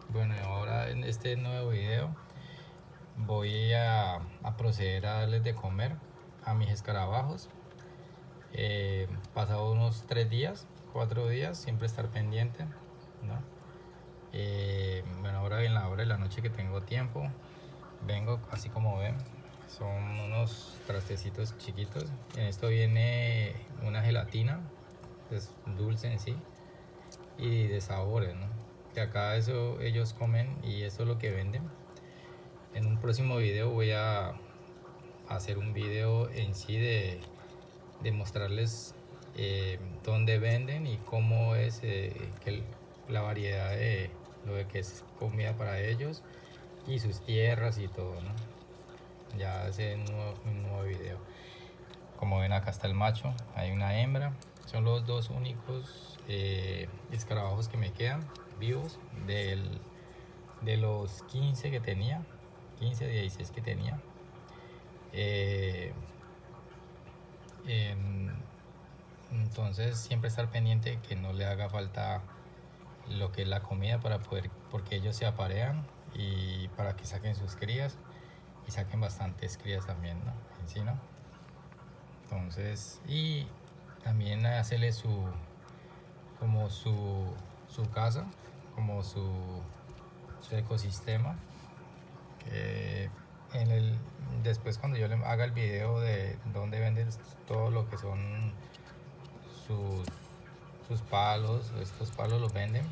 Bueno, ahora en este nuevo video voy a proceder a darles de comer a mis escarabajos. Pasado unos 3 días, 4 días, siempre estar pendiente, ¿no? Bueno, ahora en la hora de la noche que tengo tiempo, vengo así como ven, son unos trastecitos chiquitos. En esto viene una gelatina, es dulce en sí, y de sabores, ¿no? Que acá eso ellos comen y eso es lo que venden. En un próximo video voy a hacer un video en sí de mostrarles dónde venden y cómo es la variedad de lo que es comida para ellos y sus tierras y todo, ¿no? Ya hace un nuevo video. Como ven, acá está el macho, hay una hembra. Son los dos únicos escarabajos que me quedan vivos de los 15 que tenía, 15, 16 que tenía. Entonces siempre estar pendiente que no le haga falta lo que es la comida para poder, porque ellos se aparean y para que saquen sus crías y saquen bastantes crías también, ¿no? En sí, ¿no? Entonces, y también hacerle como su casa, como su ecosistema. Después cuando yo le haga el video de dónde venden todo lo que son sus palos, estos palos los venden,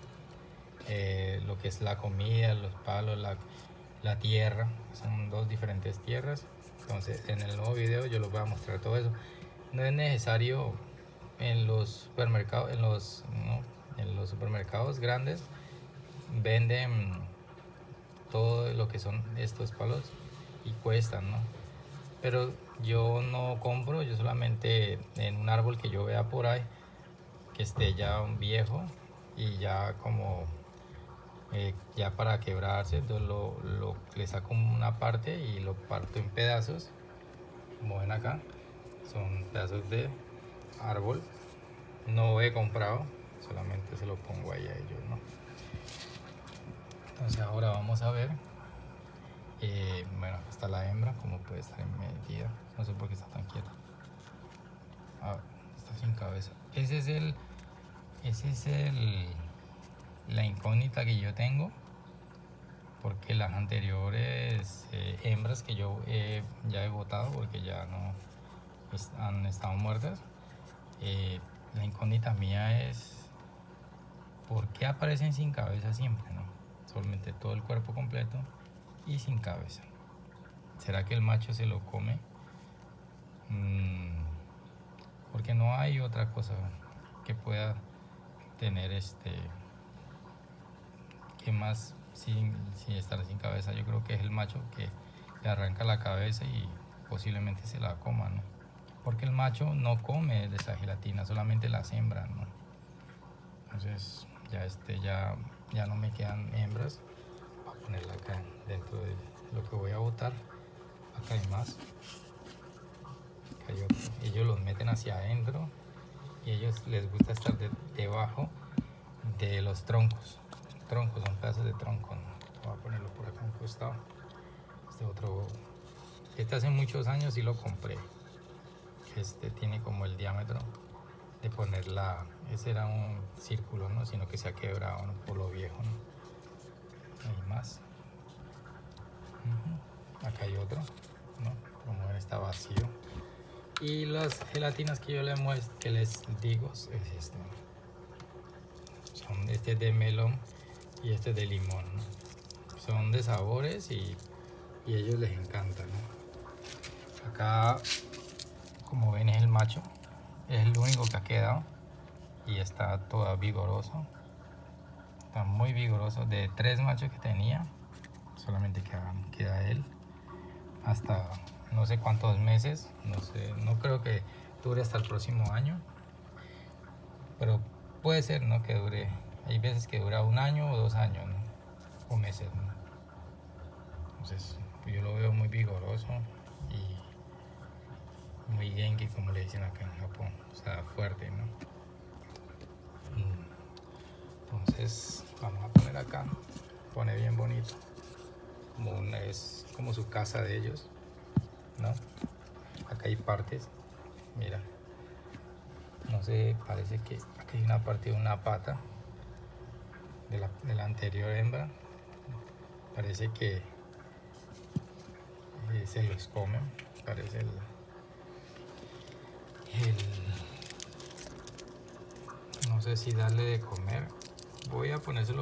lo que es la comida, los palos, la tierra, son dos diferentes tierras. Entonces en el nuevo video yo les voy a mostrar todo eso. No es necesario en los supermercados, en los supermercados grandes venden todo lo que son estos palos y cuestan, ¿no? Pero yo no compro, yo solamente en un árbol que yo vea por ahí que esté ya un viejo y ya como ya para quebrarse, entonces le saco una parte y lo parto en pedazos, como ven acá, son pedazos de árbol. No he comprado, solamente se lo pongo ahí a ellos, ¿no? Entonces ahora vamos a ver. Bueno, acá está la hembra, como puede estar en medida. No sé por qué está tan quieta. Ah, está sin cabeza. Ese es la incógnita que yo tengo, porque las anteriores hembras que yo ya he botado, porque ya no han estado muertas, la incógnita mía es por qué aparecen sin cabeza siempre, ¿no? Solamente todo el cuerpo completo y sin cabeza. ¿Será que el macho se lo come? Porque no hay otra cosa que pueda tener que más sin estar sin cabeza. Yo creo que es el macho que le arranca la cabeza y posiblemente se la coma, ¿no? Porque el macho no come de esa gelatina, solamente las hembras, ¿no? Entonces ya no me quedan hembras. Voy a ponerla acá dentro de lo que voy a botar. Acá hay más. Acá hay otro. Ellos los meten hacia adentro y a ellos les gusta estar debajo de los troncos. Troncos son pedazos de tronco, ¿no? Voy a ponerlo por acá a un costado. Hace muchos años y lo compré. Tiene como el diámetro de ponerla. Ese era un círculo, ¿no? Sino que se ha quebrado, ¿no? Por lo viejo, ¿no? Hay más. Acá hay otro, ¿no? Como ven, está vacío. Y las gelatinas que yo les digo es este es de melón y este es de limón, ¿no? Son de sabores y a ellos les encanta, ¿no? Acá, como ven, es el macho, es el único que ha quedado y está todo vigoroso, está muy vigoroso. De 3 machos que tenía, solamente queda él. Hasta no sé cuántos meses, no sé, no creo que dure hasta el próximo año, pero puede ser, ¿no? Que dure, hay veces que dura 1 año o 2 años, ¿no? O meses, ¿no? Entonces yo lo veo muy vigoroso y muy genki, como le dicen acá en Japón, o sea, fuerte, ¿no? Entonces vamos a poner acá pone bien bonito, es como su casa de ellos, ¿no? Acá hay partes, mira, no sé, parece que aquí hay una parte de una pata de la anterior hembra, parece que se los comen, parece no sé si darle de comer, voy a ponérselo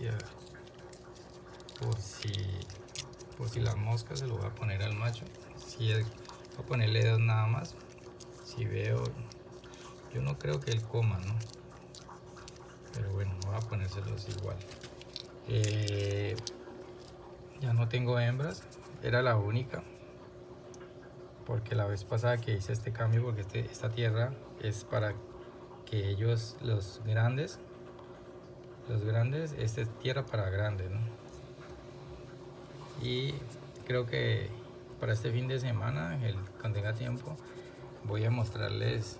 por si las moscas, se lo voy a poner al macho, voy a ponerle dos nada más, si veo, yo no creo que él coma, ¿no? Pero bueno, voy a ponérselos igual. Ya no tengo hembras, era la única, porque la vez pasada que hice este cambio, porque esta tierra es para que ellos, los grandes, esta es tierra para grandes, ¿no? Y creo que para este fin de semana, cuando tenga tiempo, voy a mostrarles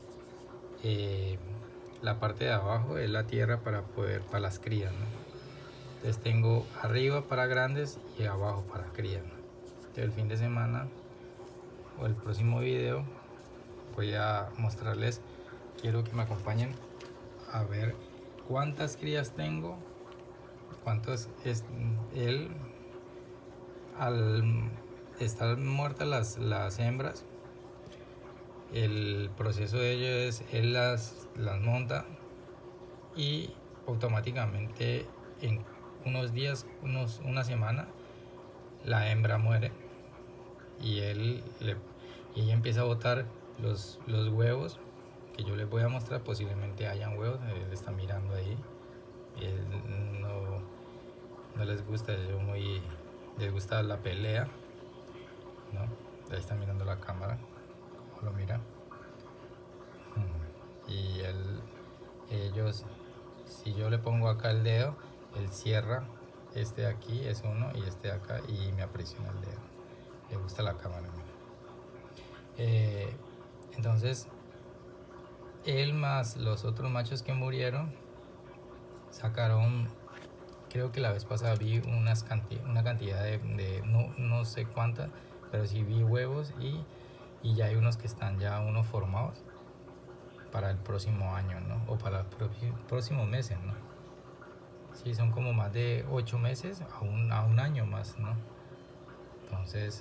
la parte de abajo, es la tierra para las crías, ¿no? Entonces tengo arriba para grandes y abajo para crías, ¿no? Entonces el fin de semana o el próximo video voy a mostrarles, quiero que me acompañen a ver cuántas crías tengo, cuántos es él. Al estar muertas las hembras, el proceso de ello es él las monta y automáticamente en unos días, una semana, la hembra muere y ella empieza a botar los huevos que yo les voy a mostrar. Posiblemente hayan huevos, él está mirando ahí, él no les gusta, les gusta la pelea, ¿no? Ahí está mirando la cámara, como lo mira. Y ellos, si yo le pongo acá el dedo, él cierra, este de aquí es uno y este de acá, y me aprisiona el dedo. Le gusta la cámara, entonces él más los otros machos que murieron sacaron, creo que la vez pasada vi una cantidad de no sé cuántas, pero sí vi huevos y ya hay unos que están ya formados para el próximo año, ¿no? O para los próximos meses, ¿no? Sí, son como más de 8 meses a un año más, ¿no? Entonces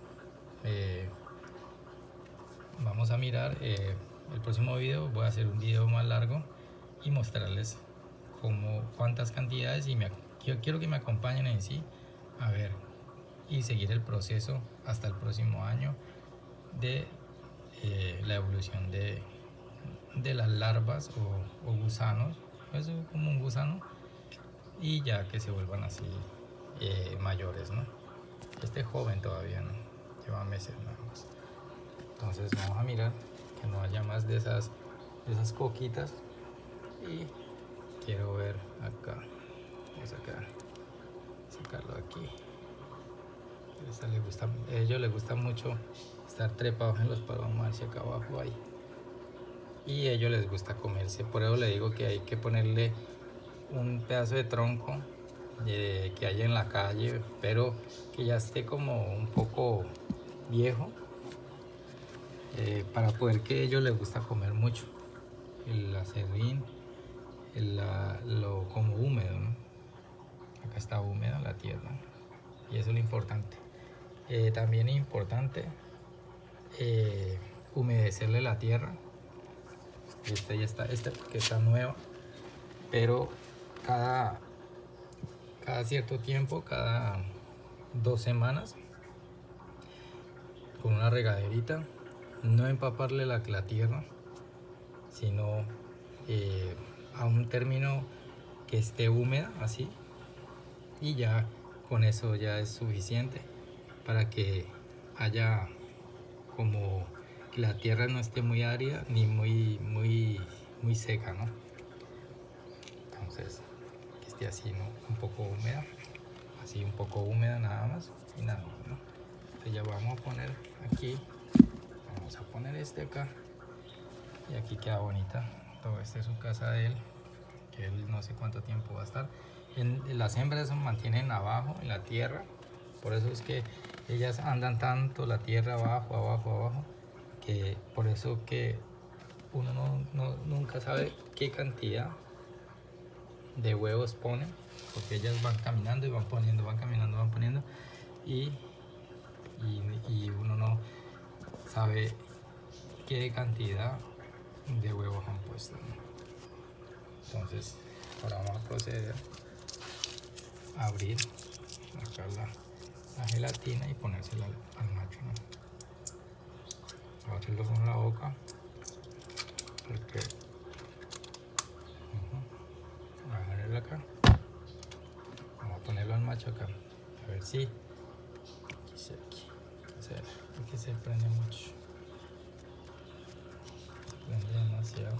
vamos a mirar el próximo video. Voy a hacer un video más largo y mostrarles cuántas cantidades, y yo quiero que me acompañen en sí a ver y seguir el proceso hasta el próximo año de la evolución de las larvas o gusanos, es como un gusano, y ya que se vuelvan así mayores, ¿no? Este es joven todavía, ¿no? Lleva meses nada más. Entonces vamos a mirar que no haya más de esas coquitas, y quiero ver acá, vamos a sacarlo aquí. A ellos les gusta mucho estar trepados en los palomares acá abajo ahí, y a ellos les gusta comerse. Por eso le digo que hay que ponerle un pedazo de tronco que haya en la calle, pero que ya esté como un poco viejo, para poder, que a ellos les gusta comer mucho el acerrín, como húmedo, ¿no? Acá está húmeda la tierra y eso es lo importante. También es importante humedecerle la tierra. Esta ya está, que está nueva, pero cada cierto tiempo, cada 2 semanas, con una regaderita, no empaparle la tierra, sino a un término que esté húmeda así, y ya con eso ya es suficiente para que haya como que la tierra no esté muy árida ni muy seca, ¿no? Entonces que esté así, ¿no? Un poco húmeda, así un poco húmeda nada más y nada más, ¿no? Entonces ya vamos a poner aquí, vamos a poner este acá, y aquí queda bonita. Todo este es su casa de él, que él no sé cuánto tiempo va a estar. las hembras se mantienen abajo en la tierra, por eso es que ellas andan tanto la tierra abajo, abajo, abajo, que por eso que uno nunca sabe qué cantidad de huevos ponen, porque ellas van caminando y van poniendo, van caminando, van poniendo, y uno no sabe qué cantidad de huevos han puesto, ¿no? Entonces ahora vamos a proceder a abrir acá la gelatina y ponérsela al macho, ¿no? Voy a hacerlo con la boca porque voy a ponerlo acá, vamos a ponerlo al macho acá, a ver si aquí se prende mucho, prende demasiado.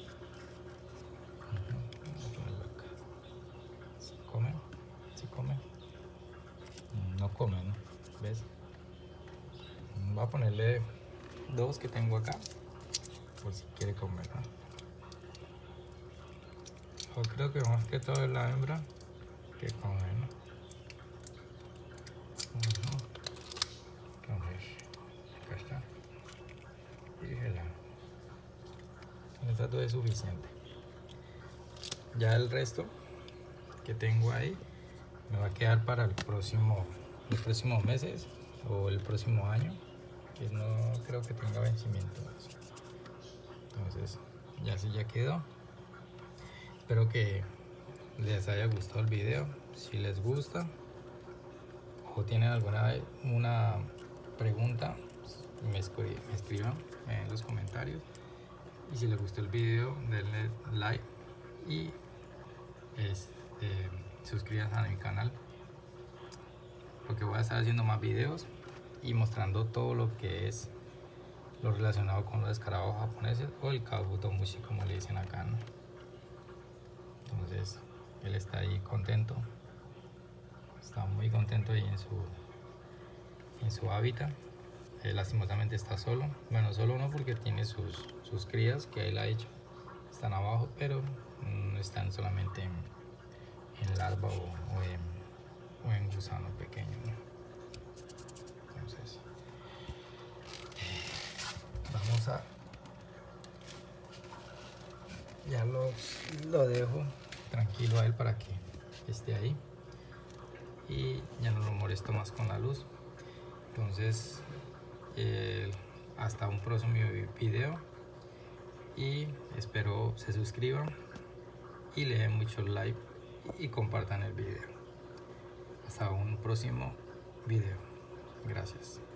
Vamos a ponerlo acá. Si come, si come, no come, ¿no? ¿Ves? Voy a ponerle 2 que tengo acá por si quiere comer, ¿no? Yo creo que más que todo es la hembra que come, ¿no? Entonces, acá está. Fíjela. Con estas 2 es suficiente. Ya el resto que tengo ahí me va a quedar para los próximos meses o el próximo año, que no creo que tenga vencimiento. Entonces, ya sí, ya quedó. Espero que les haya gustado el video. Si les gusta o tienen una pregunta, me escriban en los comentarios. Y si les gustó el video, denle like y suscríbanse a mi canal, porque voy a estar haciendo más videos y mostrando todo lo que es lo relacionado con los escarabajos japoneses o el kabutomushi, como le dicen acá, ¿no? Entonces él está ahí contento, está muy contento ahí en su hábitat. Lastimosamente está solo, bueno, solo no, porque tiene sus crías que él ha hecho, están abajo, pero están solamente en larva o en gusano pequeño, ¿no? Entonces vamos a, ya lo dejo tranquilo a él para que esté ahí y ya no lo molesto más con la luz. Entonces hasta un próximo video y espero se suscriban y le den muchos like y compartan el video. Hasta un próximo video. Gracias.